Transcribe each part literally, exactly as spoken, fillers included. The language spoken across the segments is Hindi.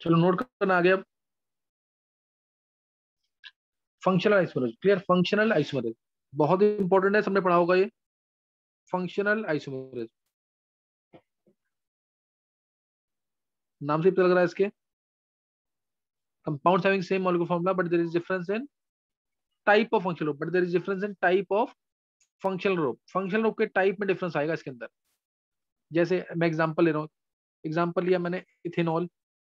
चलो नोट करना आ गया। Functional isomerism, clear, functional isomerism बहुत इंपॉर्टेंट है, सबने पढ़ा होगा ये फंक्शनल आइसोमरेज। नाम से ही पता लग रहा है इसके, compounds having same molecular formula but there is difference in type of functional group, but there is difference in type of functional group। functional group के टाइप में डिफरेंस आएगा इसके अंदर। जैसे मैं एग्जांपल ले रहा हूँ, एग्जांपल लिया मैंने इथेनॉल,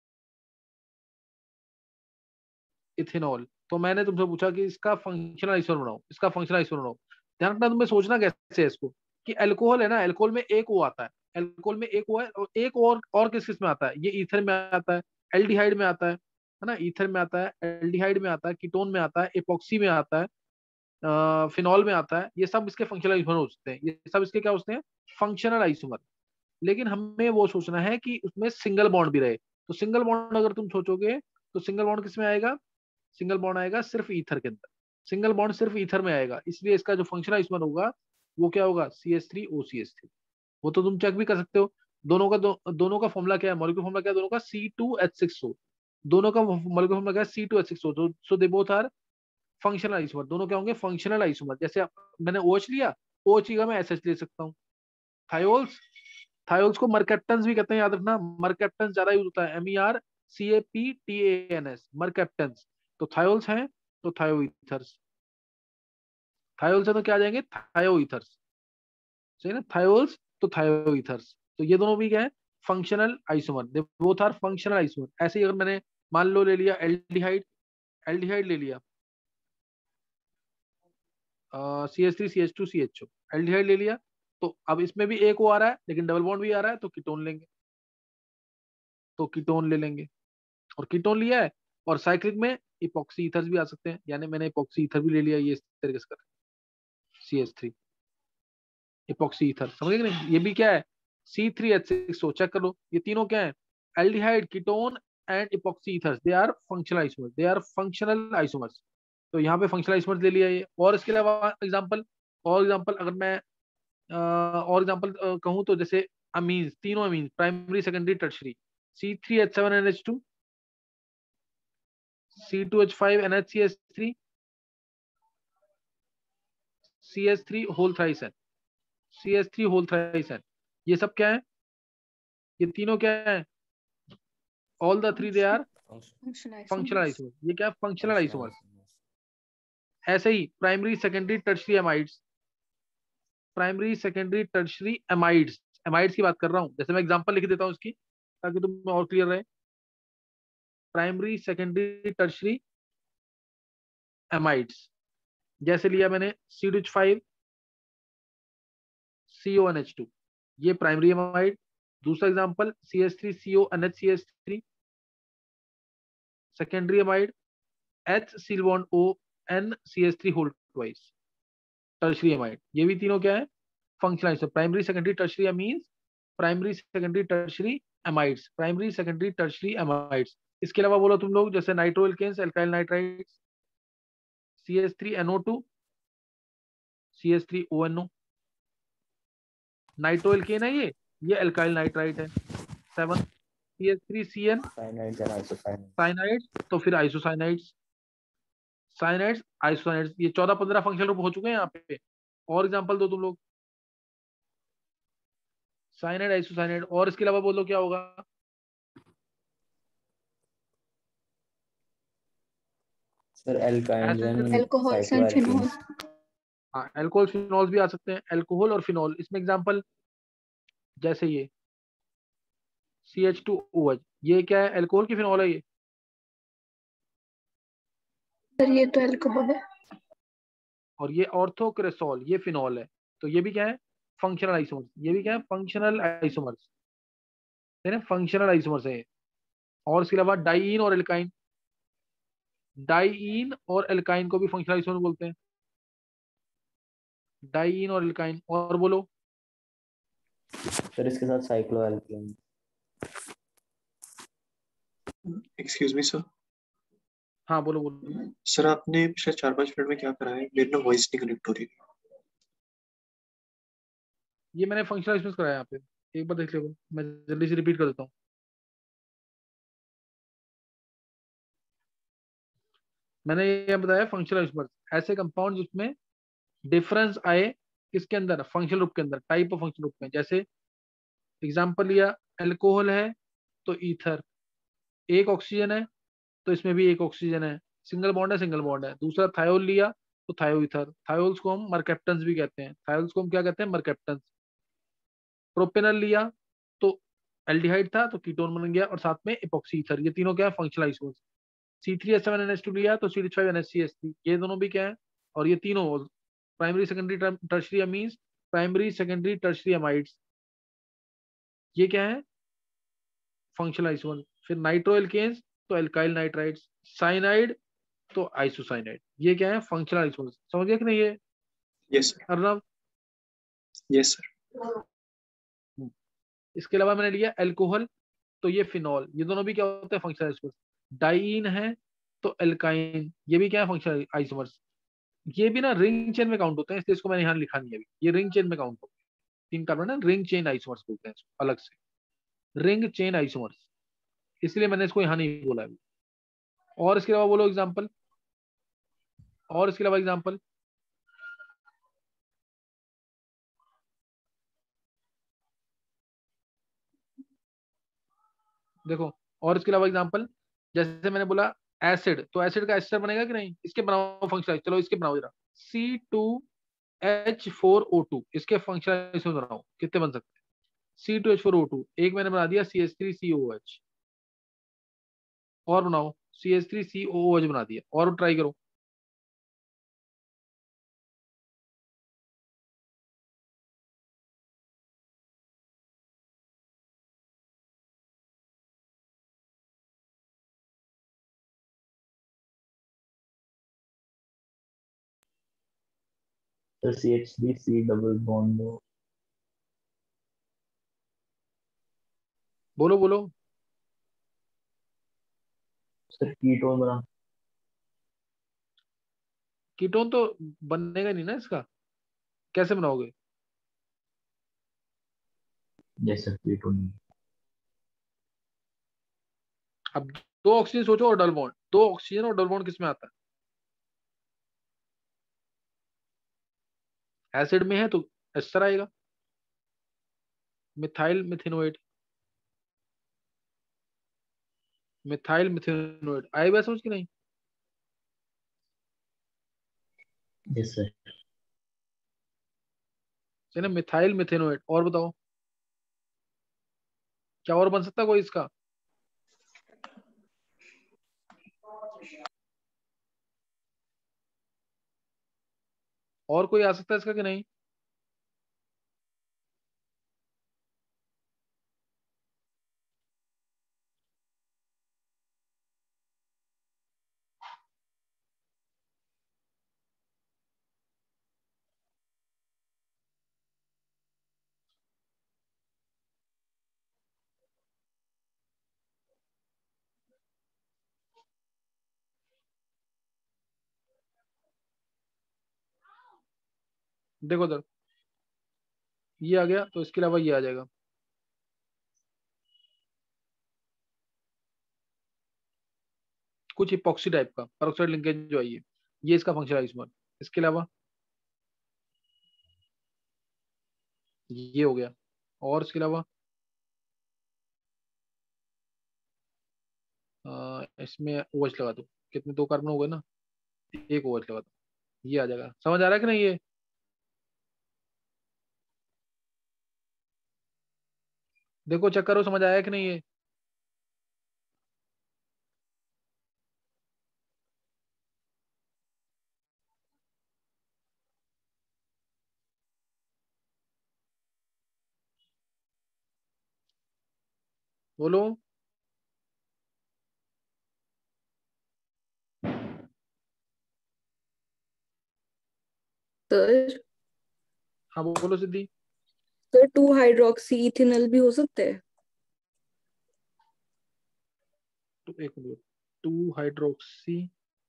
इथेनॉल तो मैंने तुमसे पूछा कि इसका फंक्शनल आइसोमर बनाओ, इसका फंक्शनल आइसोमर बनाओ। ध्यान रखना, तुम्हें सोचना कैसे है इसको, कि अल्कोहल है ना, अल्कोहल में एक ओ आता है, अल्कोहल में एक ओ है, और एक और और किस किस में आता है, ये ईथर में आता है, एल्डिहाइड में आता है है ना, ईथर में आता है, एल्डिहाइड में आता है, कीटोन में आता है, एपॉक्सी में आता है, फिनॉल में आता है। ये सब इसके फंक्शनल आइसोमर हो सकते हैं, ये सब इसके क्या होते हैं, फंक्शनल आइसोमर। लेकिन हमें वो सोचना है कि उसमें सिंगल बॉन्ड भी रहे। तो सिंगल बॉन्ड अगर तुम सोचोगे तो सिंगल बॉन्ड किस में आएगा, सिंगल बॉन्ड आएगा सिर्फ ईथर के अंदर, सिंगल बॉन्ड सिर्फ ईथर में आएगा, इसलिए इसका जो फंक्शनल आइसोमर होगा वो क्या होगा, C H three O C H three. वो तो तुम चेक भी कर सकते हो। दोनों का दो, दोनों का फॉर्मूला क्या है, मॉलिक्यूलर फॉर्मूला क्या है दोनों का, C two H six O. दोनों का मॉलिक्यूलर फॉर्मूला क्या है, C two H six O. So they both are functional isomer, दोनों क्या होंगे, फंक्शनल आइसोमर। जैसे मैंने OH लिया, OH की जगह मैं एस एच ले सकता हूँ। थायोल्स, थायोल्स को मरकेप्टन्स भी कहते हैं, याद रखना, मरकेप्टन्स ज्यादा यूज होता है, M E R C A P T A N S, mercaptans. तो थायोल्स हैं तो थायो ईथर्स, थायोल्स है तो क्या आ जाएंगे, थायो ईथर्स, सही ना, थायोल्स तो थायो ईथर्स। तो ये दोनों भी क्या है, functional isomer, they both are functional isomer. ऐसे ही अगर मैंने मान लो ले लिया एल्डिहाइड, एल्डिहाइड ले लिया, C H three C H two C H O, aldehyde ले लिया, तो अब इसमें भी एक ओ आ रहा है लेकिन डबल बॉन्ड भी आ रहा है, तो कीटोन लेंगे, तो कीटोन ले लेंगे, और कीटोन लिया है, और साइक्लिक में इपॉक्सी ईथर्स भी आ सकते हैं, यानी मैंने इपॉक्सी ईथर भी ले लिया, ये इस तरीके से कर C H three epoxy ether, समझ गए कि नहीं, ये भी क्या है, C three H six O, check कर लो, ये तीनों क्या है, aldehyde, ketone and epoxy ethers, they are functional isomers, they are functional isomers. तो यहाँ पे फंक्शनल आइसोमर्स ले लिया ये। और इसके अलावा एग्जांपल, और एग्जांपल अगर मैं अ, और एग्जांपल कहूँ तो जैसे अमीन्स, तीनों amines, primary secondary tertiary, C three H seven N H two, C two H five N H C H three, C H three whole thrice N, C H three whole thrice N, ये सब क्या है, ये तीनों क्या है, all the three they are function functional isomers. Isomers. ये क्या, फंक्शनल फंक्शनल आइसोमर्स। आइसोमर्स। ऐसे ही primary secondary tertiary amides, primary secondary tertiary amides, amides की बात कर रहा हूँ, जैसे मैं एग्जांपल लिख देता हूँ इसकी ताकि तुम और क्लियर रहे। प्राइमरी सेकेंडरी टर्शरी एमाइड्स, जैसे लिया मैंने C two H five C O N H two, ये प्राइमरी एमाइड। दूसरा example C H three C O N H C H three, secondary amide, H seal bond O N C H three whole twice, tertiary amide. ये भी तीनों क्या है, functional isomer, primary secondary tertiary amines, primary secondary tertiary amides, primary secondary tertiary amides. इसके अलावा बोलो तुम लोग, जैसे नाइट्रोएल्केन्स, एल्काइल नाइट्राइड्स, सी H three N O two, C H three O N O, nitroalkane है ये ये एल्काइल नाइट्राइड है। Seven C H three C N cyanides and isocyanides. Cyanides, तो फिर आइसोसाइनाइड्स, साइनाइड्स आइसोसाइनाइड्स, ये चौदह पंद्रह फंक्शनल ग्रुप हो चुके हैं यहाँ पे। और एग्जांपल दो तुम लोग, साइनाइड आइसोसाइनाइड, और इसके अलावा बोलो क्या होगा, sir alkynes acid, and alcohols and phenol. Cycloalkanes. हाँ एल्कोहल फिनॉल भी आ सकते हैं, एल्कोहल और फिनॉल। इसमें एग्जांपल जैसे ये C H two O H, ये क्या है, एल्कोहल की फिनॉल है ये, सर ये तो अल्कोहल है। और ये ऑर्थोक्रेसॉल, ये फिनॉल है। तो ये भी क्या है, फंक्शनल आइसोमर्स, ये भी क्या है, फंक्शनल आइसोमर्स, है ना, फंक्शनल आइसोमर्स है ये। और इसके अलावा डाइईन और एल्काइन, डाइईन और एल्काइन को भी फंक्शनल आइसोमर बोलते हैं, डाइईन और एल्काइन। और बोलो, सर इसके साथ साइक्लोएल्केन। Excuse me sir. हाँ बोलो बोलो। सर आपने पिछले चार पांच मिनट में क्या करा है, मेरी ना वॉइस नहीं कनेक्ट हो रही। ये मैंने फंक्शनल आइसोमर्स कराया यहाँ पे, एक बार देख लो, मैं जल्दी से रिपीट कर देता हूँ। मैंने ये बताया फंक्शनल आइसोमर्स, ऐसे कंपाउंड जिसमें डिफरेंस आए किसके अंदर, फंक्शनल ग्रुप के अंदर, टाइप ऑफ फंक्शनल ग्रुप में। जैसे एग्जांपल लिया, अल्कोहल है तो ईथर, एक ऑक्सीजन है तो इसमें भी एक ऑक्सीजन है, सिंगल बॉन्ड है सिंगल बॉन्ड है। दूसरा थायोल लिया तो थायो ईथर, थायोल्स को हम मरकेप्टन्स भी कहते हैं, थायोल्स को हम क्या कहते हैं, मरकेप्टन्स। प्रोपेनल लिया तो एल्डिहाइड था तो कीटोन बन गया और साथ में इपॉक्सी ईथर, ये तीनों क्या है, functional isomers. C three H seven N H two लिया तो C H five N H C H three, ये दोनों भी क्या है, और ये तीनों primary secondary tertiary amines, primary secondary tertiary amides, ये क्या है, फंक्शनल आइसोमर। फिर नाइट्रो एल्केन्स तो एल्काइल नाइट्राइड्स, साइनाइड तो आइसोसाइनाइड, ये क्या है, फंक्शनल आइसोमर। समझ गया कि नहीं ये yes sir, Arnav? Yes sir. इसके अलावा मैंने लिया अल्कोहल तो ये फिनॉल, ये दोनों भी क्या होते हैं, फंक्शनल आइसोमर्स। डाइईन है तो एल्काइन, ये भी क्या है, फंक्शनल आइसोमर्स। ये भी ना रिंग चेन में काउंट होते हैं, इसलिए इसको मैंने यहाँ लिखा नहीं है अभी, ये रिंग चेन में काउंट होते हैं। तीन कार्बन है, रिंग चेन आइसोमर्स बोलते हैं इसको अलग से, रिंग चेन आइसोमर्स, इसलिए मैंने इसको यहाँ नहीं बोला अभी। और इसके अलावा बोलो एग्जाम्पल, और इसके अलावा एग्जाम्पल, देखो और इसके अलावा एग्जाम्पल, जैसे मैंने बोला एसिड, तो एसिड का एस्टर बनेगा कि नहीं, इसके बनाओ फंक्शनल, चलो इसके बनाओ जरा, C two H four O two, इसके फंक्शनल इसमें बनाओ, कितने बन सकते हैं, C two H four O two, एक मैंने बना दिया C H three C O H, और बनाओ C H three C O H बना दिया, और ट्राई करो। तो C H three C double bond हो, बोलो बोलो, सर कीटोन बना। कीटोन तो बनेगा नहीं ना इसका, कैसे बनाओगे? जैसे कीटोन। अब दो ऑक्सीजन सोचो और डबल बॉन्ड, दो ऑक्सीजन और डबल बॉन्ड किस में आता है, एसिड में है तो एस्टर आएगा, मिथाइल मिथेनोएट, मिथाइल मिथेनोएट आए बात समझ कि नहीं? Yes sir. है ना, मिथाइल मिथेनोएट। और बताओ क्या और बन सकता है कोई इसका? और कोई आ सकता है इसका कि नहीं? देखो इधर, ये आ गया तो इसके अलावा ये आ जाएगा, कुछ इपॉक्सी टाइप का पेरोक्साइड लिंकेज जो है, ये ये इसका फंक्शन आइसोमर। इसके अलावा ये हो गया, और इसके अलावा अ, इसमें ओएच लगा दो, कितने, दो कार्बन हो गए ना, एक ओएच लगा दो, ये आ जाएगा। समझ आ रहा है कि नहीं ये? देखो चेक करो समझ आया कि नहीं ये? बोलो। सर हाँ बोलो Siddhi. Sir two hydroxy ethanol भी हो सकता है। तो एक मिनट, टू हाइड्रोक्सी,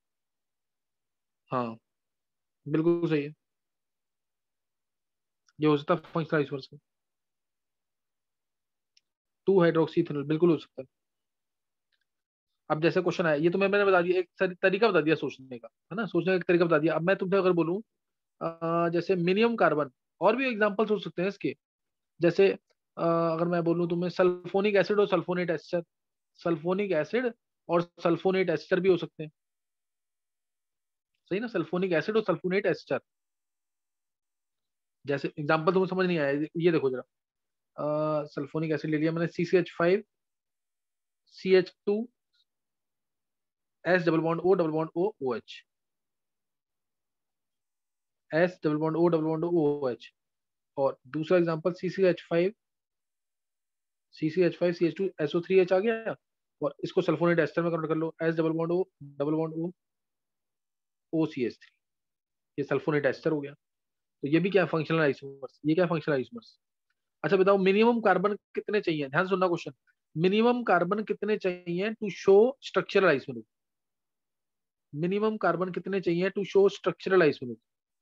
हाँ बिल्कुल सही है, ये हो सकता है फंक्शनल आइसोमर्स का, टू हाइड्रोक्सी इथेनॉल बिल्कुल हो सकता है। अब जैसे क्वेश्चन आया, ये तो मैं मैंने बता दिया, एक तरी- तरीका बता दिया सोचने का, है ना, सोचने का एक तरीका बता दिया। अब मैं तुमसे अगर बोलूं अ, जैसे मिनिमम कार्बन, और भी एग्जांपल्स हो सकते हैं इसके, जैसे अ, अगर मैं बोलूं तुम्हें सल्फोनिक एसिड और सल्फोनेट एस्टर, सल्फोनिक एसिड और सल्फोनेट एस्टर भी हो सकते हैं, सही ना, सल्फोनिक एसिड और सल्फोनेट एस्टर। जैसे एग्जांपल तुम्हें समझ नहीं आया, ये देखो जरा, सल्फोनिक एसिड ले लिया मैंने, C C H five C H two S double bond O double bond O O H, S double bond O double bond O O H. और दूसरा example C C H five C C H five C H two S O three H आ गया, और इसको सल्फोनेट एस्टर में कन्वर्ट कर लो, S double bond O double bond O O C H three, ये सल्फोनेट एस्टर हो गया। तो ये भी क्या फंक्शनल आइसोमर्स, ये क्या फंक्शनल आइसोमर्स। अच्छा बताओ, मिनिमम कार्बन कितने चाहिए, ध्यान से सुनना क्वेश्चन, मिनिमम कार्बन कितने चाहिए to show structural isomers, minimum carbon कितने चाहिए टू शो स्ट्रक्चरल आइसोमर्स।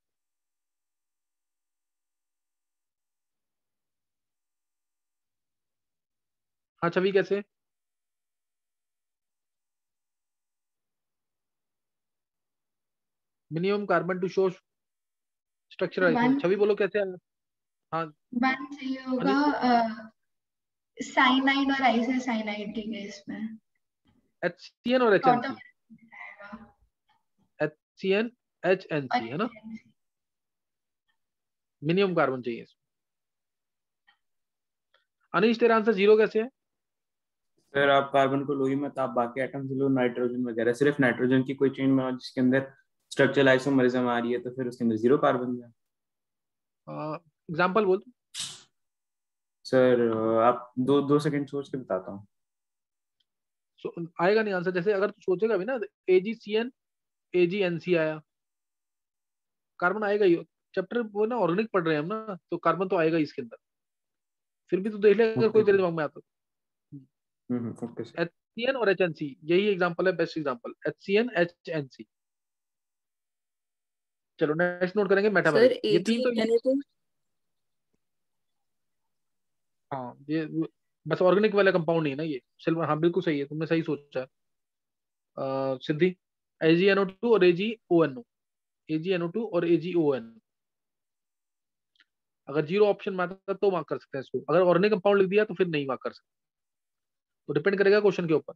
हाँ छवि कैसे, minimum carbon to show structural one isomers, Chhavi बोलो कैसे। हाँ वन चाहिए होगा अनिल, साइनाइड और आइसोसाइनाइड के केस में। एच सी एन और H N total C, H C N H N और सी है ना, मिनिमम कार्बन चाहिए इसमें। अनिश तेरा आंसर जीरो कैसे है। सर आप कार्बन को लो ही मत, आप बाकी एटम्स लो, नाइट्रोजन वगैरह, सिर्फ नाइट्रोजन की कोई चेन में हो जिसके अंदर स्ट्रक्चरल आइसोमरिज्म आ रही है तो फिर उसके अंदर जीरो कार्बन है। एग्जाम्पल बोल। सर आप दो दो सेकंड सोच के बताता हूँ। so, आएगा नहीं आंसर, जैसे अगर तू सोचेगा भी ना, ए जी C N A G N C आया, कार्बन आएगा ही, चैप्टर वो ना ऑर्गेनिक पढ़ रहे हैं हम ना, तो कार्बन तो आएगा ही इसके अंदर, फिर भी तू देख ले अगर ओके कोई तेरे सर। दिमाग में आता। Hmm okay sir. H C N और एच एन सी, यही एग्जाम्पल है, best example, H C N H N C. चलो नेक्स्ट नोट करेंगे सर मेटामेरिज, ये एजी तीन तो ये, एनीथिंग। हाँ ये बस ऑर्गेनिक वाला कंपाउंड नहीं है ना ये, सिल्वर, हाँ बिल्कुल सही है, तुमने सही सोचा है। अ, सिद्धि, ए जी एन ओ टू और A G O N O, A G N O two और ए जी ओ एन, अगर जीरो ऑप्शन में आता तो मार्क कर सकते हैं इसको, अगर ऑर्गेनिक कंपाउंड लिख दिया तो फिर नहीं मार्क कर सकते, तो डिपेंड करेगा क्वेश्चन के ऊपर।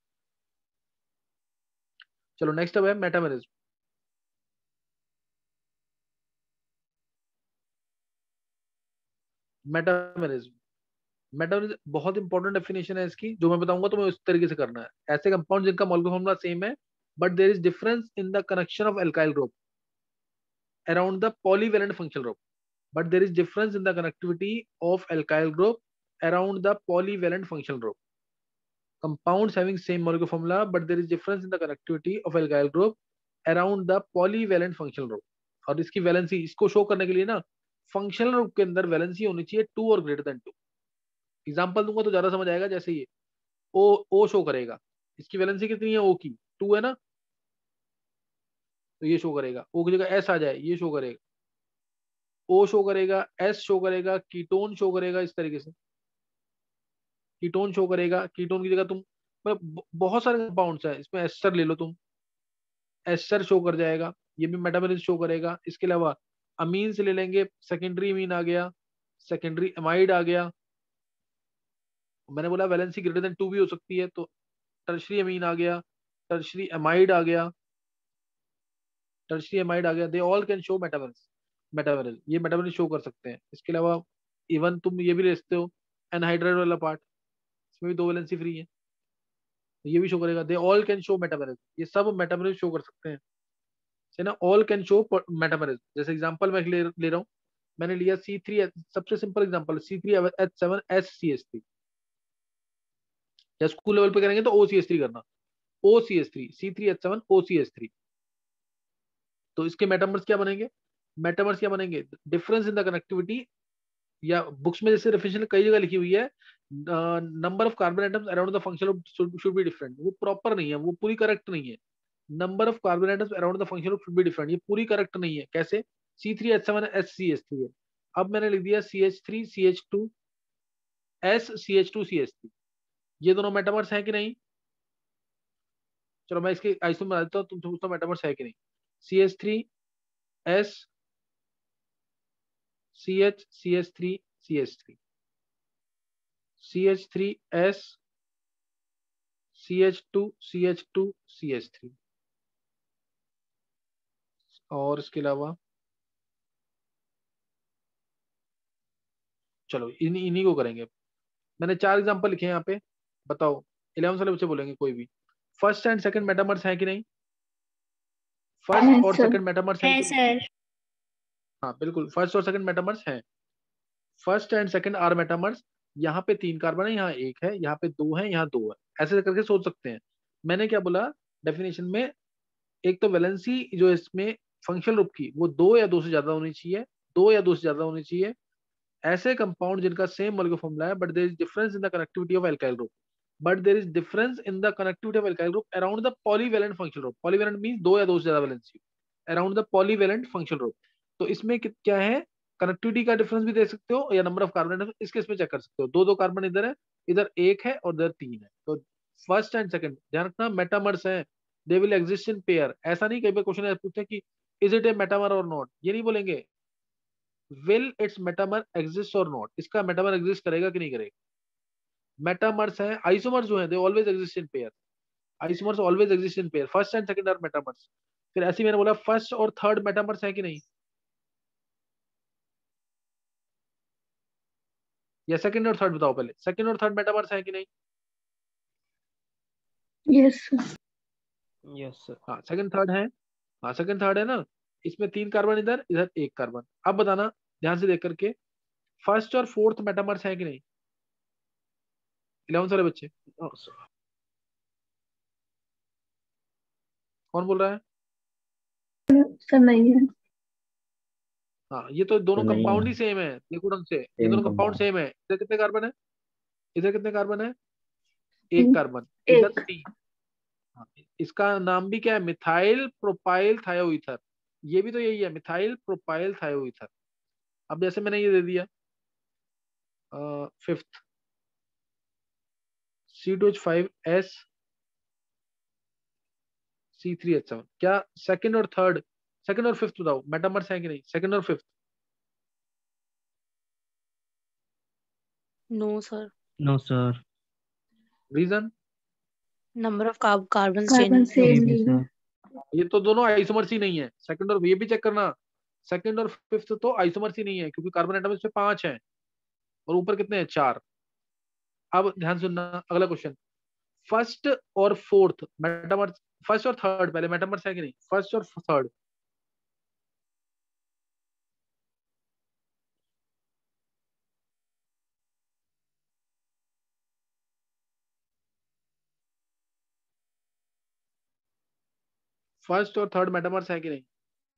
चलो नेक्स्ट अब है मेटामेरिज्म। मेटामेरिज्म, मेटामेरिज्म बहुत इंपॉर्टेंट डेफिनेशन है इसकी, जो मैं बताऊंगा तुम्हें उस तरीके से करना है। ऐसे कंपाउंड जिनका मॉलिक्यूलर फॉर्मूला सेम है but there is difference in the connection of alkyl group around the polyvalent functional group, but there is difference in the connectivity of alkyl group around the polyvalent functional group. Compounds having same molecular formula, but there is difference in the connectivity of alkyl group around the polyvalent functional group. और इसकी वैलेंसी, इसको शो करने के लिए ना, फंक्शनल ग्रुप के अंदर वैलेंसी होनी चाहिए टू और ग्रेटर देन टू। एग्जाम्पल दूंगा तो ज्यादा समझ आएगा, जैसे ये ओ ओ शो करेगा, इसकी वैलेंसी कितनी है, ओ की टू है ना, तो ये शो करेगा, ओ की जगह एस आ जाए, ये शो करेगा, ओ शो करेगा, एस शो करेगा, कीटोन शो करेगा, इस तरीके से कीटोन शो करेगा, कीटोन की जगह तुम, मतलब बहुत सारे कंपाउंड्स है इसमें, एस्टर ले लो तुम, एस्टर शो कर जाएगा, ये भी मेटाबॉलिज्म शो करेगा। इसके अलावा अमीन से ले लेंगे, सेकेंडरी अमीन आ गया, सेकेंडरी एमाइड आ गया, मैंने बोला वैलेंसी ग्रेटर देन टू भी हो सकती है, तो टर्शरी अमीन आ गया, टर्शरी एमाइड आ गया, टर्शरी एमाइड आ गया, they all can show metabolism, metabolism ये मेटाबॉलिज्म शो कर सकते हैं। इसके अलावा इवन तुम ये भी ले सकते हो, एनहाइड्राइड वाला पार्ट, इसमें भी दो वैलेंसी फ्री है, ये भी शो करेगा, they all can show metabolism, ये सब मेटाबॉलिज्म शो कर सकते हैं, है ना, ऑल कैन शो मेटाबॉलिज्म। जैसे एग्जांपल मैं ले, ले रहा हूँ, मैंने लिया सी थ्री, सबसे simple example C three H seven S C S three, या स्कूल लेवल पे करेंगे तो ओ सी एस थ्री करना, O C S three, C three H seven O C S three. तो इसके मेटामर्स क्या बनेंगे, मेटामर्स क्या बनेंगे, डिफरेंस इन द कनेक्टिविटी, या बुक्स में जैसे डेफिनेशन कई जगह लिखी हुई है, number of carbon atoms around the function should be different, वो प्रॉपर नहीं है, वो पूरी करेक्ट नहीं है। Number of carbon atoms around the function should be different, ये पूरी करेक्ट नहीं है। कैसे, C three H seven H C H three है, अब मैंने लिख दिया C H three C H two S C H two C H three, ये दोनों मेटामर्स हैं कि नहीं, चलो मैं इसके आइसोमर बता देता हूँ, तुमसे पूछता हूँ मेटामर्स है कि नहीं। C H three S C H C H three C H three C H three S C H two C H two C H three. और इसके अलावा चलो इन्हीं इन्हीं को करेंगे। मैंने चार एग्जांपल लिखे हैं यहाँ पे, बताओ इलेवन वाले बच्चे बोलेंगे कोई भी। फर्स्ट एंड सेकंड मेटामर्स है कि नहीं? फर्स्ट है और सर। सेकंड मेटामर्स है है कि नहीं? सर। हाँ बिल्कुल, फर्स्ट और सेकंड मेटामर्स हैं। First and second are metamers. यहाँ पे तीन कार्बन है, यहाँ एक है, यहाँ पे दो है, यहाँ दो है, ऐसे करके सोच सकते हैं। मैंने क्या बोला डेफिनेशन में, एक तो वैलेंसी जो इसमें फंक्शनल ग्रुप की वो दो या दो से ज्यादा होनी चाहिए, दो या दो से ज्यादा होनी चाहिए। ऐसे कंपाउंड जिनका सेम मॉलिक्यूलर फॉर्मूला है but there is difference in the connectivity of alkyl group, but there is difference in the connectivity of alkyl group around the polyvalent functional group. Polyvalent means दो या दो से ज्यादा valency around the polyvalent functional group. तो इसमें कि- क्या है, कनेक्टिविटी का डिफरेंस भी दे सकते हो या नंबर ऑफ कार्बन, इसके इसमें चेक कर सकते हो। दो दो कार्बन इधर है, इधर एक है और इधर तीन है। तो फर्स्ट एंड सेकंड ध्यान रखना मेटामर्स है, they will exist in pair. ऐसा नहीं कई बार क्वेश्चन पूछते हैं कि इज इट ए मेटामर और नॉट, ये नहीं बोलेंगे। विल इट्स मेटामर एग्जिस्ट और नॉट, इसका मेटामर एग्जिस्ट करेगा कि नहीं करेगा। मेटामर्स है, आइसोमर्स जो है they always exist in pair. Isomers always exist in pair, first and second are metamers. फिर ऐसे ही मैंने बोला फर्स्ट और थर्ड मेटामर्स है कि नहीं, या सेकंड और थर्ड बताओ पहले, सेकंड और थर्ड मेटामर्स है कि नहीं? Yes sir. Yes sir. हाँ सेकंड थर्ड है, हाँ सेकंड थर्ड है ना। इसमें तीन कार्बन इधर, इधर एक कार्बन। अब बताना ध्यान से देख करके, फर्स्ट और फोर्थ मेटामर्स है कि नहीं? इलेवन वाले बच्चे कौन बोल रहा है? सर नहीं है। हाँ ये तो दोनों तो नहीं कंपाउंड ही है, सेम है, देखो ढंग से, ये सेम दोनों कंपाउंड कंपाउंड। सेम है। इधर कितने कार्बन है, इधर कितने कार्बन है? एक हम्म, कार्बन, इधर एक। तीन। हाँ, इसका नाम भी क्या है, मिथाइल प्रोपाइल थायोईथर। ये भी तो यही है, मिथाइल प्रोपाइल थायोईथर। अब जैसे मैंने ये दे दिया fifth C two H five S C three H seven, क्या सेकंड और थर्ड, सेकंड और फिफ्थ बताओ मेटामर्स है कि नहीं, सेकंड और fifth? No sir. No sir. Reason? Number of carbon carbon change same ये भी नहीं है। सर। ये तो दोनों आइसोमर्स ही नहीं है, सेकंड और, ये भी चेक करना, सेकंड और फिफ्थ तो आइसोमर्स ही नहीं है, क्योंकि कार्बन एटम इसमें पांच है और ऊपर कितने हैं, चार। अब ध्यान सुनना अगला क्वेश्चन, फर्स्ट और फोर्थ मेटामर्स, फर्स्ट और थर्ड पहले मेटामर्स है कि नहीं, फर्स्ट और थर्ड? फर्स्ट और थर्ड मेटामर्स है कि नहीं?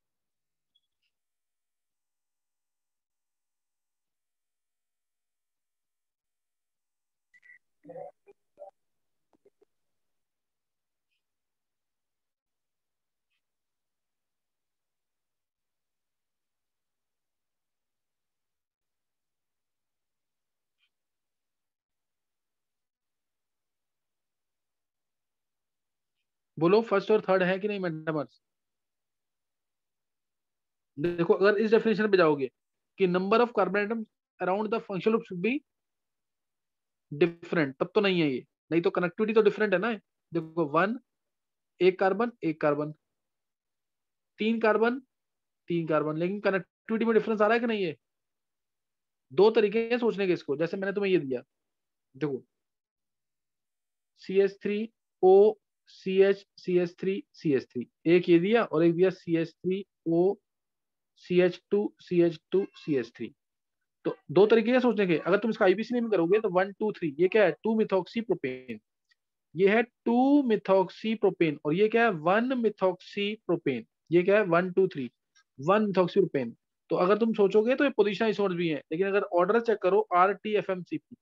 बोलो फर्स्ट और थर्ड है कि नहीं मेटामर्स? देखो अगर इस डेफिनेशन पे जाओगे कि number of carbon atoms around the functional group should be different, तब तो नहीं है ये, नहीं तो कनेक्टिविटी तो डिफरेंट है ना। देखो वन, एक कार्बन एक कार्बन, तीन कार्बन तीन कार्बन, लेकिन कनेक्टिविटी में डिफरेंस आ रहा है कि नहीं है। दो तरीके हैं सोचने के इसको, जैसे मैंने तुम्हें ये दिया, देखो C H three O C H C H three C H three, एक ये दिया और एक दिया C H three O C H two C H two C H three. तो दो तरीके हैं सोचने के, अगर तुम इसका आईपीसी में करोगे तो वन टू थ्री, ये क्या है, टू मिथॉक्सी प्रोपेन, ये है टू मिथॉक्सी प्रोपेन, और ये क्या है, वन मिथॉक्सी प्रोपेन। ये क्या है, one two three, one methoxy propane. तो अगर तुम सोचोगे तो ये पोजिशन आइसोमर्स भी है, लेकिन अगर ऑर्डर चेक करो R T F M C P,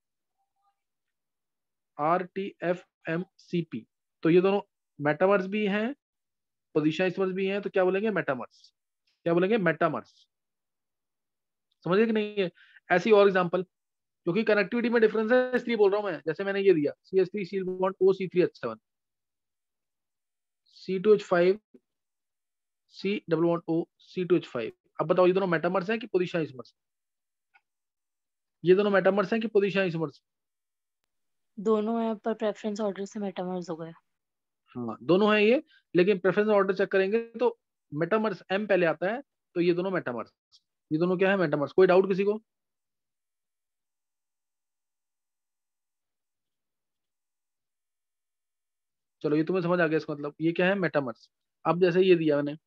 R T F M C P, तो ये दोनों मेटामर्स भी हैं, पोजिशन आइसोमर्स भी हैं, तो क्या बोलेंगे, मेटामर्स। क्या बोलेंगे, मेटामर्स। समझे कि नहीं है? ऐसी और एग्जांपल, क्योंकि कनेक्टिविटी में डिफरेंस है इसलिए बोल रहा हूं मैं। जैसे मैंने ये दिया C H three C bond O C three H seven, C two H five C double bond O C two H five. अब बताओ ये दोनों मेटामर्स हैं कि पोजीशन आइसोमर्स? ये दोनों मेटामर्स हैं कि पोजीशन आइसोमर्स? दोनों है पर प्रेफरेंस ऑर्डर से मेटामर्स हो गए। हाँ दोनों हैं ये, लेकिन प्रेफरेंस ऑर्डर चेक करेंगे तो मेटामर्स एम पहले आता है, तो ये दोनों मेटामर्स, ये दोनों क्या है मेटामर्स। कोई डाउट किसी को? चलो ये तुम्हें समझ आ गया इसका मतलब, ये क्या है मेटामर्स। अब जैसे ये दिया मैंने,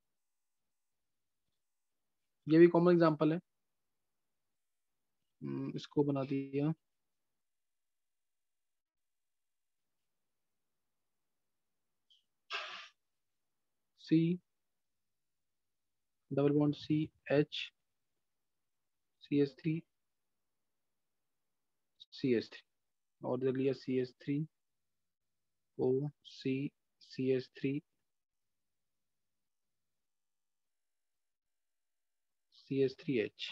ये भी कॉमन एग्जांपल है, हम्म, इसको बना दिया C double bond C H C S three C S three, और दे लिया C S three O C C S three C S three H.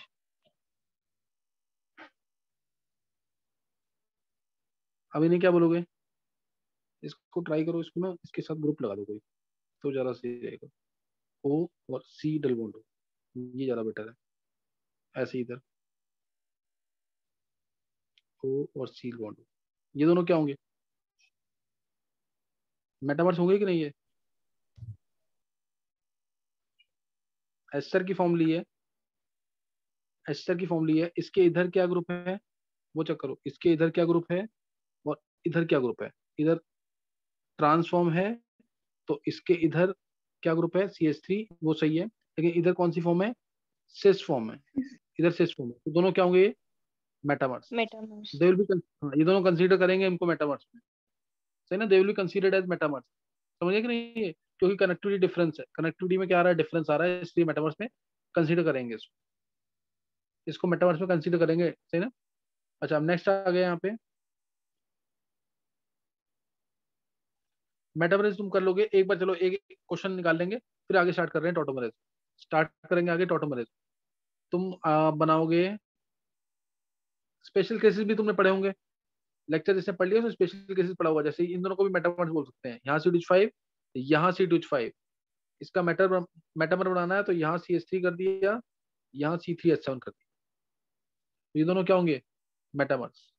अब इन्हें क्या बोलोगे? इसको ट्राई करो, इसको ना इसके साथ ग्रुप लगा दो कोई, तो ज्यादा सही रहेगा। ओ और सी डबल बॉन्ड ओ, ये ज्यादा बेटर है। ऐसे इधर ओ और सी बॉन्ड, ये दोनों क्या होंगे मेटामर्स होंगे कि नहीं? है एस्टर की फॉर्म ली है, एस्टर की फॉर्म ली है, इसके इधर क्या ग्रुप है वो चेक करो, इसके इधर क्या ग्रुप है और इधर क्या ग्रुप है। इधर ट्रांसफॉर्म है, तो इसके इधर क्या ग्रुप है सी एस थ्री, वो सही है, लेकिन इधर कौन सी फॉर्म है सिस फॉर्म है, इधर सिस फॉर्म है, तो दोनों क्या होंगे metamers. Metamers. They will be, ये दोनों कंसीडर करेंगे इनको मेटामर्स में, सही ना, they will be considered as metamers. समझे कि नहीं है? क्योंकि कनेक्टिविटी डिफरेंस है, कनेक्टिविटी में क्या आ रहा है डिफरेंस आ रहा है, इसलिए मेटामर्स में कंसीडर करेंगे इसको, इसको मेटावर्स में कंसीडर करेंगे, सही ना। अच्छा अब नेक्स्ट आ गया यहाँ पे, मेटावर्स तुम कर लोगे एक बार, चलो एक क्वेश्चन निकाल लेंगे, फिर आगे स्टार्ट कर रहे हैं टोटोमरेज, स्टार्ट करेंगे आगे टोटोमरेज। तुम आ, बनाओगे स्पेशल केसेस भी तुमने पढ़े होंगे, लेक्चर जैसे पढ़ लिया तो स्पेशल केसेस पढ़ा हुआ, जैसे इन दोनों को भी मेटावर्स बोल सकते हैं, यहाँ सी टू फाइव यहाँ सी टू फाइव, इसका मेटर मेटामर बनाना है तो यहाँ सी एस थ्री कर दिया, यहाँ सी थ्री एच सेवन कर दिया, तो ये दोनों क्या होंगे मेटामर्स,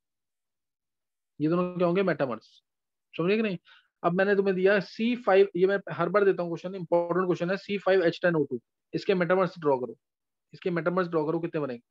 ये दोनों क्या होंगे मेटामर्स। समझे कि नहीं? अब मैंने तुम्हें दिया सी फाइव, ये मैं हर बार देता हूँ क्वेश्चन, इंपॉर्टेंट क्वेश्चन है, C five H ten O two, इसके मेटामर्स ड्रॉ करो, इसके मेटामर्स ड्रॉ करो कितने बनेंगे।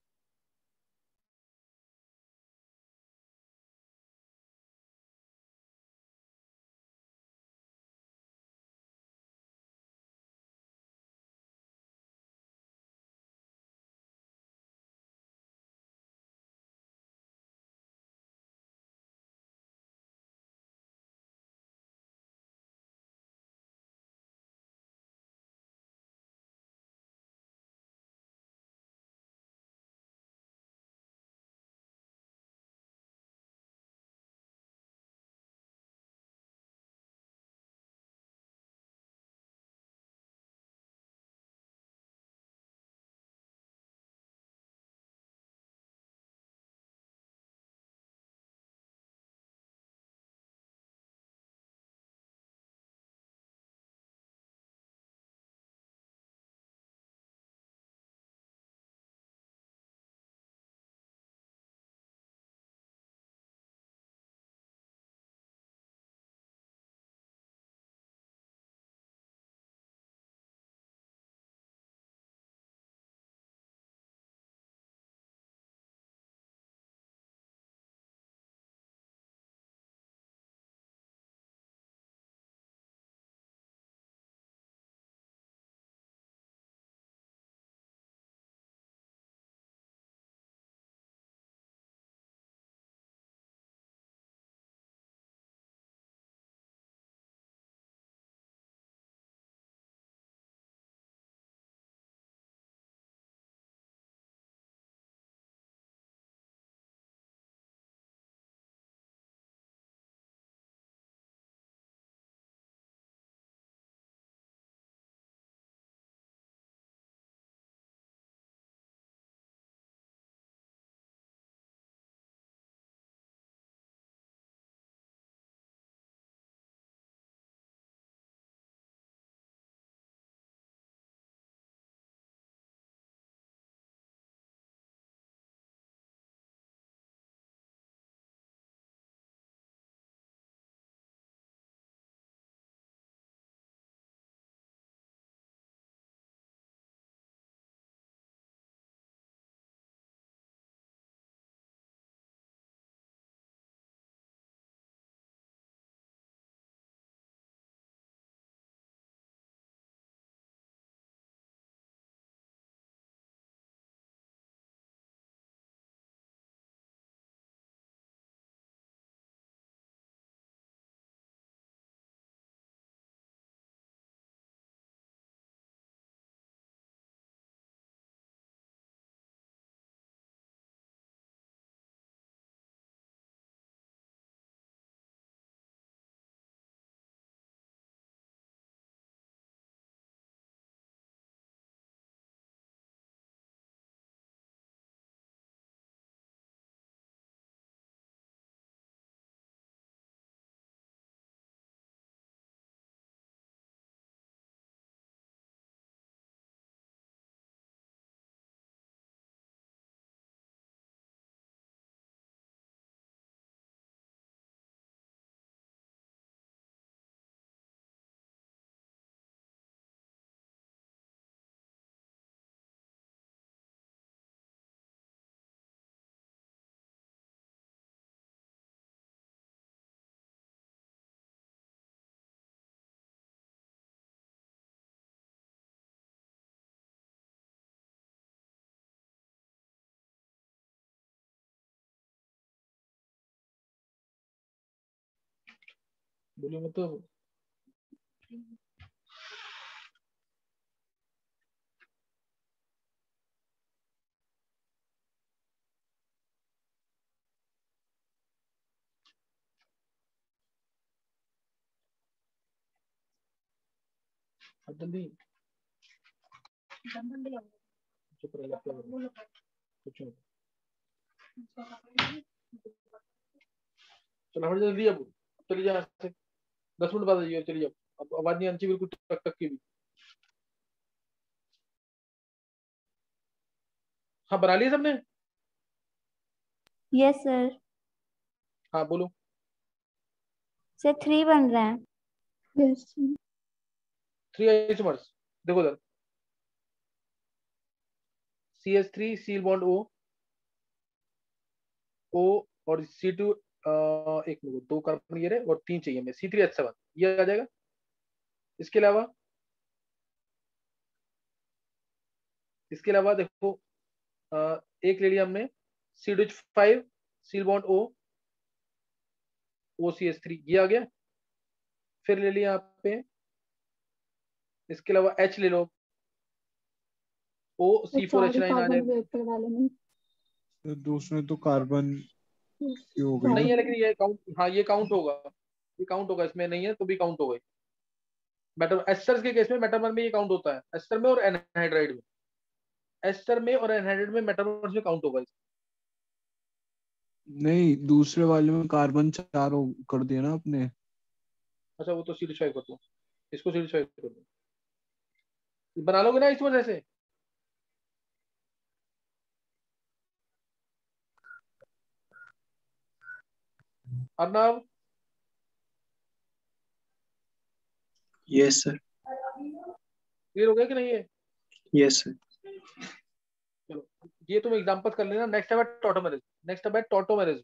बोलिए मतलब जल्दी चुप रहिए, आप क्या कर रहे हो? कुछ नहीं। चलो हट जल्दी, अब चलिए यहाँ से, दस मिनट बाद आइए, चलिए। अब अब आवाज नहीं आनी चाहिए बिल्कुल, टक टक की भी। हाँ बना लिए सबने? Yes sir. हाँ बोलो। सर थ्री बन रहे हैं। यस थ्री आइसोमर्स देखो उधर, सी एच थ्री सील बॉन्ड ओ, ओ और सी टू, एक मिनट, दो कार्बन ये रहे और तीन चाहिए हमें, सी थ्री एच सेवन, ये आ जाएगा। इसके अलावा इसके अलावा देखो, अ, एक ले लिया हमने सी डू एच फाइव सील bond O, O C H three, ये आ गया। फिर ले लिया यहाँ पे, इसके अलावा एच ले लो, ओ तो सी फोर एच चार नाइन आ कार्बन जाएगा। रिएक्टर वाले में। तो दूसरे तो कार्बन की हो गई नहीं ना। है लेकिन ये काउंट, हाँ ये काउंट होगा, ये काउंट होगा, इसमें नहीं है तो भी काउंट होगा। मेटर एस्टर्स के केस में मेटामर में ये काउंट होता है, एस्टर में और एनहाइड्राइड में, एस्टर में और एनहाइड्राइड में मेटामर्स में काउंट होगा। नहीं, दूसरे वाले में कार्बन चार हो कर दिया ना आपने। अच्छा वो तो सी डिस्ट्रॉय कर दो, इसको सी डिस्ट्रॉय कर दो, बना लोगे ना इस वजह से। Arnav, yes sir. क्लियर हो गया कि नहीं है? Yes sir. चलो ये तुम एग्जांपल कर लेना। नेक्स्ट है टॉटोमेरिज्म, नेक्स्ट है टॉटोमेरिज्म।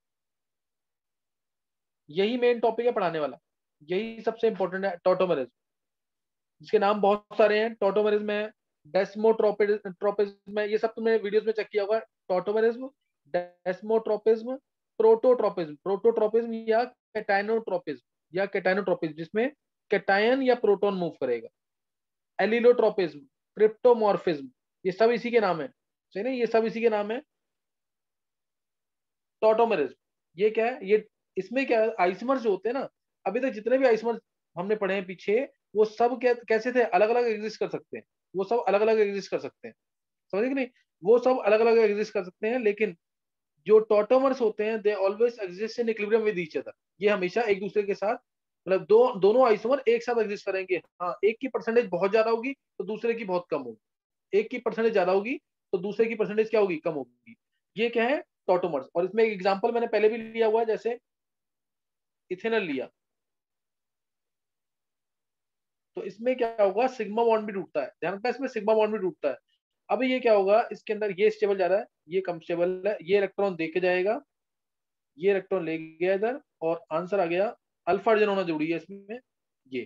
यही मेन टॉपिक है पढ़ाने वाला, यही सबसे इंपॉर्टेंट है टॉटोमेरिज्म। इसके नाम बहुत सारे हैं, टॉटोमेरिज्म है, डेस्मोट्रोपिज्म है, ये सब तुमने वीडियोस में चेक किया होगा। टॉटोमेरिज्म, डेस्मोट्रोपिज्म, प्रोटोट्रोपिज्म, प्रोटोट्रोपिज्म या कैटायनोट्रोपिज्म या कैटायनोट्रोपिज्म जिसमें कैटायन या प्रोटॉन मूव करेगा, एलिलोट्रोपिज्म, क्रिप्टोमॉर्फिज्म, ये सब इसी के नाम है, सही ना, ये सब इसी के नाम है। टॉटोमेरिज्म ये क्या है? ये इसमें क्या है, आइसोमर्स जो होते हैं ना, अभी तक जितने भी आइसोमर्स हमने पढ़े हैं पीछे, वो सब क्या कैसे थे, अलग अलग एग्जिस्ट कर सकते हैं, वो सब अलग अलग एग्जिस्ट कर सकते हैं, समझे कि नहीं? वो सब अलग अलग एग्जिस्ट कर सकते हैं, लेकिन जो टॉटोमर्स होते हैं they always exist in equilibrium with each other. ये हमेशा एक दूसरे के साथ, मतलब दो दोनों आइसोमर एक साथ एग्जिस्ट करेंगे। हाँ, एक की परसेंटेज बहुत ज्यादा होगी तो दूसरे की बहुत कम होगी, एक की परसेंटेज ज्यादा होगी तो दूसरे की परसेंटेज क्या होगी, कम होगी। ये क्या है, टॉटोमर्स। और इसमें एक एग्जांपल मैंने पहले भी लिया हुआ है, जैसे इथेनॉल लिया, तो इसमें क्या होगा, सिग्मा बॉन्ड भी टूटता है, ध्यान रखना इसमें सिग्मा बॉन्ड भी टूटता है। अभी ये क्या होगा, इसके अंदर ये स्टेबल जा रहा है, ये कम स्टेबल है, ये इलेक्ट्रॉन दे के जाएगा, ये इलेक्ट्रॉन ले गया इधर, और आंसर आ गया, अल्फा हाइड्रोजन होना जरूरी है इसमें, ये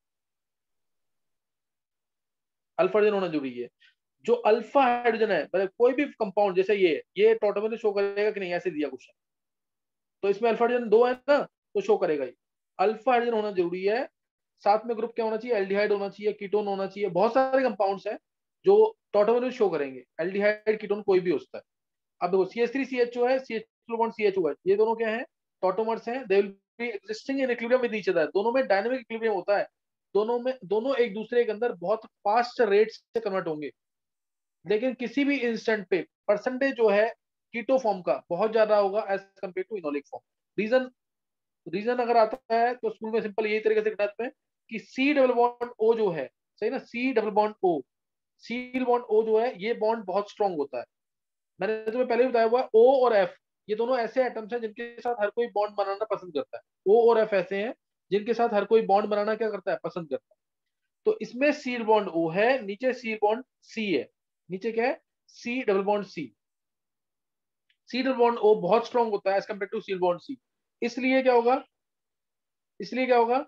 अल्फा हाइड्रोजन होना जरूरी है। जो अल्फा हाइड्रोजन है, मतलब कोई भी कंपाउंड, जैसे ये ये टोटल शो करेगा कि नहीं, ऐसे दिया क्वेश्चन, तो इसमें अल्फा हाइड्रोजन दो है ना, तो शो करेगा ये, अल्फा हाइड्रोजन होना जरूरी है। साथ में ग्रुप क्या होना चाहिए, एल्डिहाइड होना चाहिए, कीटोन होना चाहिए, बहुत सारे कंपाउंड्स हैं जो टोटल शो करेंगे, एल्डिहाइड कीटोन कोई भी होता है। अब देखो C H three C H O है, C H two bond C H O है, ये दोनों क्या है, टॉटोमर्स हैं, they will be existing in equilibrium with each other, दोनों में डायनामिक इक्विलिब्रियम होता है, दोनों में दोनों एक दूसरे के अंदर बहुत फास्ट रेट से कन्वर्ट होंगे, लेकिन किसी भी इंस्टेंट पे परसेंटेज जो है कीटो फॉर्म का बहुत ज्यादा होगा as compare to enolic form. Reason reason अगर आता है तो स्कूल में सिंपल यही तरीके से बताते हैं कि सी डबल बॉन्ड ओ जो है, सही ना, C double bond O, C bond O जो है, ये बॉन्ड बहुत स्ट्रॉन्ग होता है। मैंने तुम्हें पहले भी बताया हुआ, ओ और एफ ये दोनों ऐसे एटम्स हैं जिनके साथ हर कोई बॉन्ड बनाना पसंद करता है, ओ और एफ ऐसे हैं जिनके साथ हर कोई बॉन्ड बनाना क्या करता है, पसंद करता है। तो इसमें सी बॉन्ड ओ है, नीचे सी बॉन्ड सी है, नीचे क्या है, C double bond C, C double bond O बहुत स्ट्रॉन्ग होता है as compare to C bond C. इसलिए क्या होगा, इसलिए क्या होगा,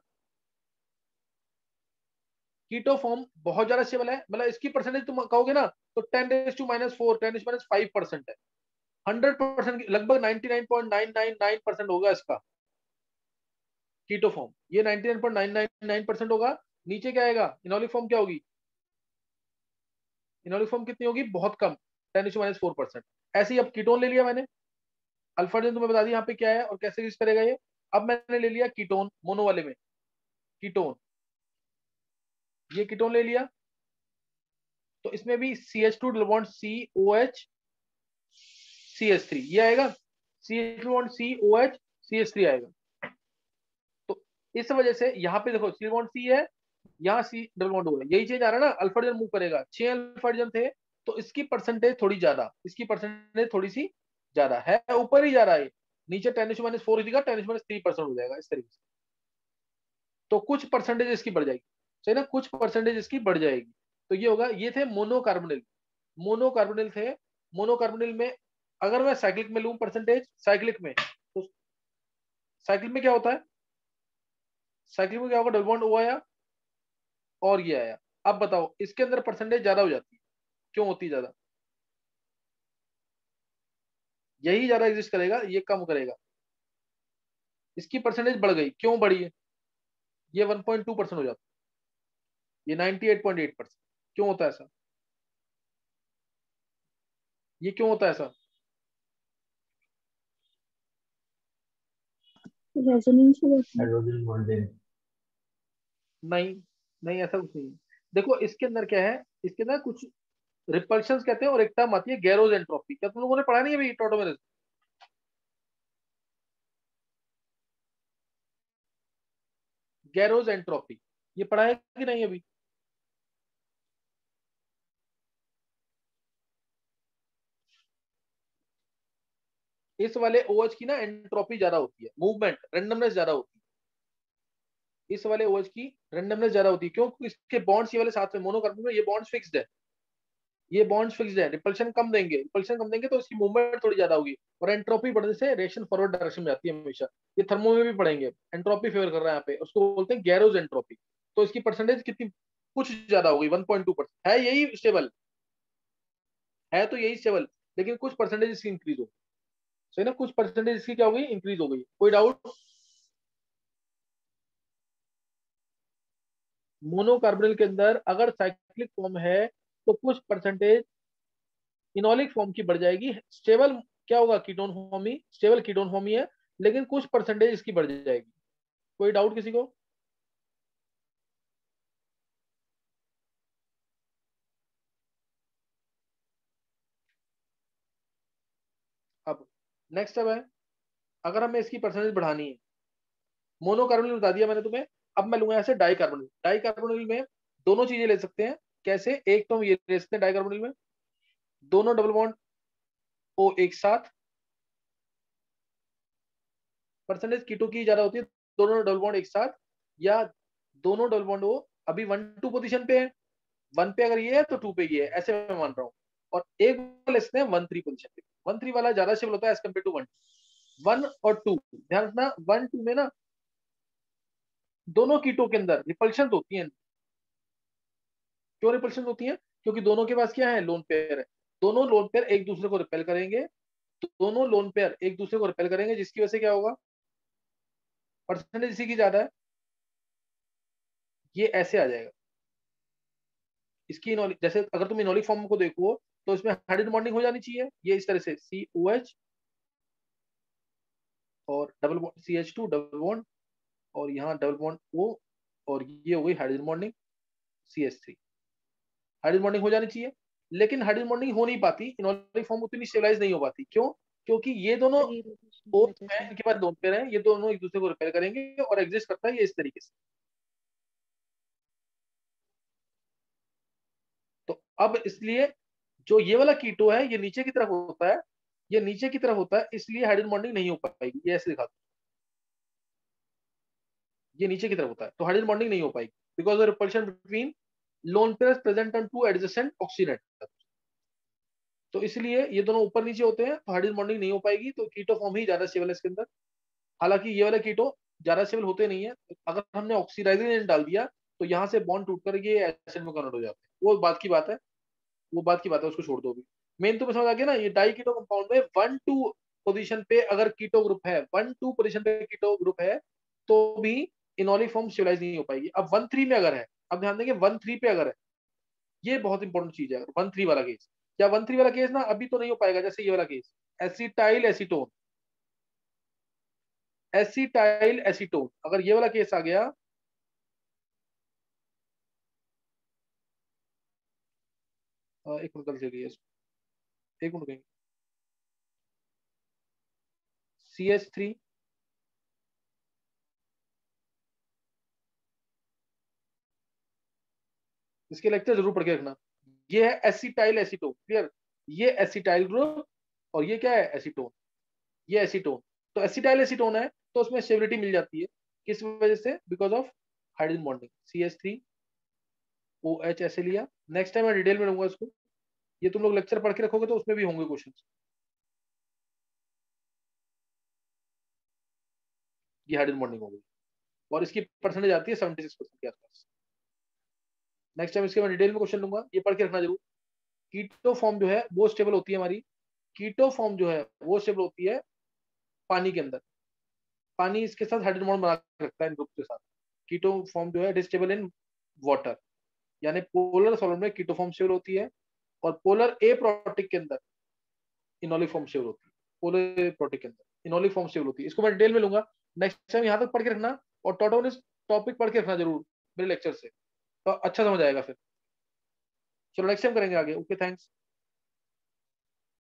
कीटो फॉर्म बहुत ज्यादा स्टेबल है, मतलब इसकी परसेंटेज तुम कहोगे ना तो ten raise to minus four, ten raise minus five percent है, हंड्रेड परसेंट लगभग ninety nine point nine nine nine percent होगा इसका, कीटो फॉर्म, ये ninety nine point nine nine nine percent होगा। नीचे क्या आएगा, इनोलिक फॉर्म क्या होगी, इनोलिक फॉर्म कितनी होगी, बहुत कम, ten to minus four percent. ऐसे ही अब कीटोन ले लिया मैंने, अल्फा ने तुम्हें बता दिया यहाँ पे क्या है और कैसे यूज करेगा ये। अब मैंने ले लिया कीटोन मोनो वाले में, कीटोन, ये कीटोन ले लिया, तो इसमें भी C H two double bond C O H C H three, ये आएगा, C H two bond C O H C H three आएगा। तो इस वजह से यहाँ पे देखो सी बॉन्ड सी है, यहाँ सी डबल बॉन्ड ओ है, यही चेंज आ रहा है ना, अल्फा हाइड्रोजन मूव करेगा, छह अल्फा हाइड्रोजन थे तो इसकी परसेंटेज थोड़ी ज्यादा, इसकी परसेंटेज थोड़ी सी ज्यादा है, ऊपर ही जा रहा है, नीचे टेन टू माइनस फोर होगा, ten to minus three percent हो जाएगा इस तरीके से। तो कुछ परसेंटेज इसकी बढ़ जाएगी, सही ना, कुछ परसेंटेज इसकी बढ़ जाएगी। तो ये होगा, ये थे मोनोकार्बोनिल, मोनोकार्बोनिल थे। मोनोकार्बोनिल में अगर मैं साइक्लिक में लूं परसेंटेज, साइक्लिक में, तो साइक्लिक में क्या होता है, साइक्लिक में क्या होगा, डबल बॉन्ड ओ आया और ये आया। अब बताओ इसके अंदर परसेंटेज ज्यादा हो जाती है, क्यों होती है ज्यादा, यही ज्यादा एग्जिस्ट करेगा, ये कम करेगा, इसकी परसेंटेज बढ़ गई, क्यों बढ़ी है, ये वन पॉइंट टू परसेंट हो जाता है, ये ninety eight point eight percent, क्यों होता है ऐसा, ये क्यों होता है ऐसा, हाइड्रोजन बॉन्डिंग। नहीं नहीं ऐसा कुछ नहीं है। देखो इसके अंदर क्या है, इसके अंदर कुछ रिपल्शंस कहते हैं और एक टर्म आती है गैरोज एंट्रोपी, क्या तुम लोगों ने पढ़ा नहीं है अभी टॉटोमेरिज्म, गैरोज एंट्रोपी, ये पढ़ा है कि नहीं अभी, इस वाले OH की ना एंट्रोपी ज्यादा होती है, मूवमेंट रैंडमनेस ज्यादा होती है, इस वाले OH की रैंडमनेस ज्यादा होती है, क्यों, इसके बॉन्ड्स ये वाले साथ में, मोनोकार्बन में ये बॉन्ड्स फिक्स्ड है, ये बॉन्ड्स फिक्स्ड है, रिपल्शन कम देंगे, रिपल्शन कम देंगे तो इसकी मूवमेंट थोड़ी ज्यादा होगी, और एंट्रोपी बढ़ने से रिएक्शन फॉरवर्ड डायरेक्शन में जाती है हमेशा। ये थर्मो में भी पढ़ेंगे, एंट्रोपी फेवर कर रहा है यहाँ पे, उसको बोलते हैं गैरोज एंट्रोपी। तो इसकी परसेंटेज कितनी, कुछ ज्यादा हो गई, वन पॉइंट टू परसेंट है, यही स्टेबल है, तो यही स्टेबल, लेकिन कुछ परसेंटेज इसकी इंक्रीज हो, सही ना, कुछ परसेंटेज इसकी क्या हो गई, इंक्रीज हो गई। कोई डाउट, मोनोकार्बोनिल के अंदर अगर साइक्लिक फॉर्म है तो कुछ परसेंटेज इनोलिक फॉर्म की बढ़ जाएगी, स्टेबल क्या होगा, कीटोन फॉर्म ही, स्टेबल कीटोन फॉर्म ही है, लेकिन कुछ परसेंटेज इसकी बढ़ जाएगी। कोई डाउट किसी को, अब नेक्स्ट अब है, अगर हमें इसकी परसेंटेज बढ़ानी है, मोनोकार्बोनिल बता दिया मैंने तुम्हें, अब मैं लूंगा ऐसे डाइकार्बोनिल, डाइकार्बोनिल में दोनों चीजें ले सकते हैं, कैसे, एक तो हम ये ले सकते हैं डाइकार्बोनिल में दोनों डबल बॉन्ड ओ एक साथ, परसेंटेज कीटो की ज्यादा होती है, दोनों डबल बॉन्ड एक साथ, या दोनों डबल बॉन्ड वो अभी वन टू पोजीशन पे है, वन पे अगर ये है तो टू पे ये है, ऐसे मैं मान रहा हूँ, और एक ले सकते हैं वन थ्री पोजीशन पे, वन थ्री वाला ज्यादा स्टेबल होता है as compare to one one और टू। ध्यान रखना वन टू में ना दोनों कीटो के अंदर रिपल्शन होती है, क्यों रिपल्शन होती है, क्योंकि दोनों के पास क्या है, लोन पेयर है, दोनों लोन पेयर एक दूसरे को रिपेल करेंगे, तो दोनों लोन पेयर एक दूसरे को रिपेल करेंगे, जिसकी वजह से क्या होगा, परसेंटेज इसी की ज्यादा है, ये ऐसे आ जाएगा इसकी इनोलिक, जैसे अगर तुम इनोलिक फॉर्म को देखो तो इसमें हाइड्रोजन बॉन्डिंग हो जानी चाहिए, ये इस तरह से सी ओ एच और double bond C H two double bond और यहाँ डबल बॉन्ड ओ, और ये हो गई hydrogen bonding C H three, hydrogen bonding हो जानी चाहिए, लेकिन हाइड्रोजन बॉन्डिंग हो नहीं पाती, इनोलिक फॉर्म उतनी स्टेबलाइज नहीं हो पाती, क्यों, क्योंकि ये दोनों ओ है, इनके पास लोन पेयर है, ये दोनों एक दूसरे को रिपेल करेंगे और एग्जिस्ट करता है ये इस तरीके से। तो अब इसलिए जो ये वाला कीटो है ये नीचे की तरफ होता है, ये नीचे की तरफ होता है, इसलिए हाइड्रोजन बॉन्डिंग नहीं हो पाएगी, ये ऐसे दिखाता है, ये नीचे की तरफ होता है तो हाइड्रोजन बॉन्डिंग नहीं हो पाएगी, because of repulsion between lone pairs present on two adjacent oxygen atoms. तो इसलिए ये दोनों ऊपर नीचे होते हैं तो हाइड्रोजन बॉन्डिंग नहीं हो पाएगी, तो कीटो फॉर्म ही ज्यादा स्टेबल है इसके अंदर। हालांकि ये वाला कीटो ज्यादा स्टेबल होते नहीं है, अगर हमने ऑक्सीडाइजिंग एजेंट डाल दिया तो यहाँ से बॉन्ड टूट कर ये एसिड में कन्वर्ट हो जाते हैं, वो बात की बात है, वो बात की बात है, उसको छोड़ दो। भी मेन तो समझ आ गया ना, ये डाई कीटो कंपाउंड में वन टू पोजीशन पे अगर कीटो ग्रुप है, वन टू पोजीशन पे कीटो ग्रुप है तो भी इनोलिफॉर्म स्टेबलाइज नहीं हो पाएगी। अब वन थ्री में अगर है, अब ध्यान देंगे वन थ्री पे अगर है, ये बहुत इंपॉर्टेंट चीज है। वन थ्री वाला केस, या वन थ्री वाला केस ना अभी तो नहीं हो पाएगा, जैसे ये वाला case acetyl acetone, acetyl acetone, अगर ये वाला केस आ गया, एक मिनट गलती हो गई, एक मिनट कहेंगे सी एच थ्री इसके लेक्चर जरूर पढ़ के रखना। ये है एसिटाइल एसीटोन, क्लियर, ये एसिटाइल ग्रुप और ये क्या है एसीटोन, ये एसीटोन। तो एसिटाइल एसीटोन है तो उसमें स्टेबिलिटी मिल जाती है, किस वजह से, because of hydrogen bonding, C H three O H ऐसे लिया। नेक्स्ट टाइम मैं डिटेल में लूंगा इसको, ये तुम लोग लेक्चर पढ़ के रखोगे तो उसमें भी होंगे क्वेश्चन। ये हाइड्रोजन बॉन्डिंग हो गई और इसकी परसेंटेज आती है सेवेंटी सिक्स परसेंट के आसपास। नेक्स्ट टाइम इसके मैं डिटेल में क्वेश्चन लूंगा, ये पढ़ के रखना जरूर। कीटो फॉर्म जो है वो स्टेबल होती है हमारी, कीटो फॉर्म जो है वो स्टेबल होती है पानी के अंदर, पानी इसके साथ हाइड्रोजन बॉन्ड बना के रखता है इन ग्रुप के साथ। कीटो फॉर्म जो है it is stable in water, यानी पोलर सॉल्वेंट में कीटो फॉर्म स्टेबल होती है, और पोलर ए प्रोटिक के अंदर इनोलिक फॉर्म स्टेबल होती है, पोलर ए प्रोटिक के अंदर इनोलिक फॉर्म स्टेबल होती है। इसको मैं डिटेल में लूंगा नेक्स्ट टाइम, यहाँ तक पढ़ के रखना, और टोटोनिस टॉपिक पढ़ के रखना जरूर मेरे लेक्चर से, तो अच्छा समझ आएगा फिर। चलो नेक्स्ट टाइम करेंगे आगे। Okay, thanks.